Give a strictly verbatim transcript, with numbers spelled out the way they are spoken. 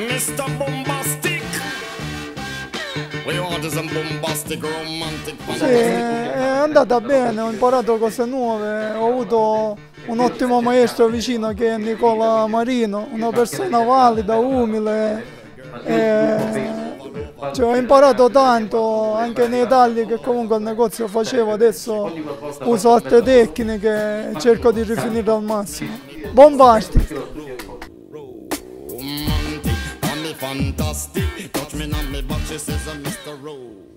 mister Bombastic. We want some bombastic romantic. Sì, è andata bene, ho imparato cose nuove, ho avuto un ottimo maestro vicino che è Nicola Marino, una persona valida, umile, e cioè, ho imparato tanto anche nei tagli che comunque al negozio facevo, adesso uso altre tecniche e cerco di rifinire al massimo. Bombastic! Fantastic, touch me on me back, she says, uh, mister Rowe.